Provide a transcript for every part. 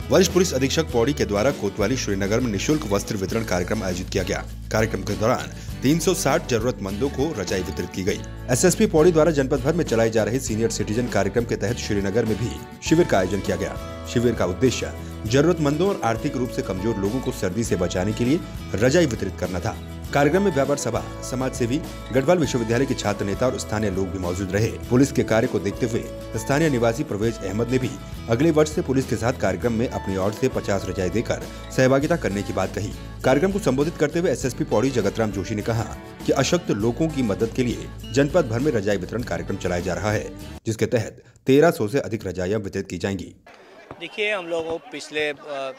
वरिष्ठ पुलिस अधीक्षक पौड़ी के द्वारा कोतवाली श्रीनगर में निःशुल्क वस्त्र वितरण कार्यक्रम आयोजित किया गया। कार्यक्रम के दौरान 360 जरूरतमंदों को रजाई वितरित की गई। एसएसपी पौड़ी द्वारा जनपद भर में चलाई जा रही सीनियर सिटीजन कार्यक्रम के तहत श्रीनगर में भी शिविर का आयोजन किया गया। शिविर का उद्देश्य जरूरतमंदों और आर्थिक रूप से कमजोर लोगों को सर्दी से बचाने के लिए रजाई वितरित करना था। कार्यक्रम में व्यापार सभा, समाज सेवी, गढ़वाल विश्वविद्यालय के छात्र नेता और स्थानीय लोग भी मौजूद रहे। पुलिस के कार्य को देखते हुए स्थानीय निवासी प्रवेश अहमद ने भी अगले वर्ष से पुलिस के साथ कार्यक्रम में अपनी ओर से 50 रजाई देकर सहभागिता करने की बात कही। कार्यक्रम को संबोधित करते हुए एसएसपी पौड़ी जगतराम जोशी ने कहा कि अशक्त लोगों की मदद के लिए जनपद भर में रजाई वितरण कार्यक्रम चलाया जा रहा है, जिसके तहत 1300 से अधिक रजाइयाँ वितरित की जाएंगी। देखिए, हम लोग पिछले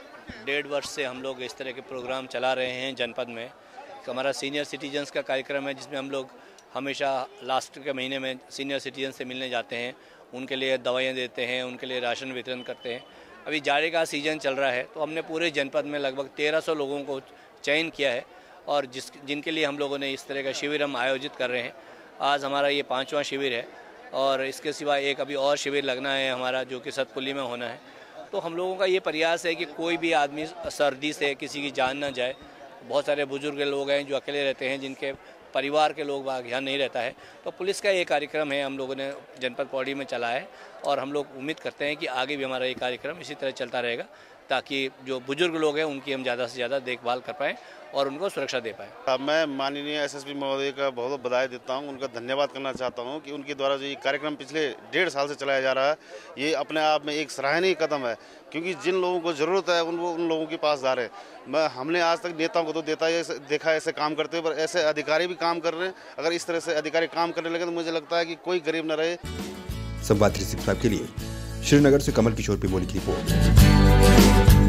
1.5 वर्ष से हम लोग इस तरह के प्रोग्राम चला रहे हैं जनपद में। हमारा सीनियर सिटीजन्स का कार्यक्रम है, जिसमें हम लोग हमेशा लास्ट के महीने में सीनियर सिटीजन से मिलने जाते हैं, उनके लिए दवाइयाँ देते हैं, उनके लिए राशन वितरण करते हैं। अभी जाड़े का सीज़न चल रहा है, तो हमने पूरे जनपद में लगभग 1300 लोगों को चयन किया है और जिनके लिए हम लोगों ने इस तरह का शिविर हम आयोजित कर रहे हैं। आज हमारा ये 5वां शिविर है और इसके सिवा एक अभी और शिविर लगना है हमारा, जो कि सतपुली में होना है। तो हम लोगों का ये प्रयास है कि कोई भी आदमी सर्दी से किसी की जान ना जाए। बहुत सारे बुजुर्ग लोग हैं जो अकेले रहते हैं, जिनके परिवार के लोग वहाँ यहाँ नहीं रहता है। तो पुलिस का ये कार्यक्रम है, हम लोगों ने जनपद पौड़ी में चला है और हम लोग उम्मीद करते हैं कि आगे भी हमारा ये कार्यक्रम इसी तरह चलता रहेगा, ताकि जो बुजुर्ग लोग हैं उनकी हम ज़्यादा से ज़्यादा देखभाल कर पाएँ और उनको सुरक्षा दे पाएँ। मैं माननीय एसएसपी महोदय का बहुत बहुत बधाई देता हूं, उनका धन्यवाद करना चाहता हूं कि उनके द्वारा जो ये कार्यक्रम पिछले 1.5 साल से चलाया जा रहा है, ये अपने आप में एक सराहनीय कदम है, क्योंकि जिन लोगों को ज़रूरत है उन लोगों के पास जा रहे हैं। हमने आज तक नेताओं को तो देखा ऐसे काम करते हुए, पर ऐसे अधिकारी भी काम कर रहे हैं। अगर इस तरह से अधिकारी काम करने लगे तो मुझे लगता है कि कोई गरीब न रहे। संवाद 365 के लिए श्रीनगर से कमल किशोर पिमोली की रिपोर्ट।